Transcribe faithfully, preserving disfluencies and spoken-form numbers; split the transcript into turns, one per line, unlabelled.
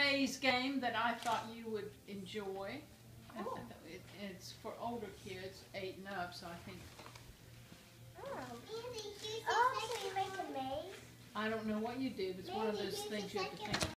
maze game that I thought you would enjoy.
Oh.
It, it's for older kids, eight and up, so I think.
Oh. Oh, so you make a maze?
I don't know what you do, but it's one of those things you have to think.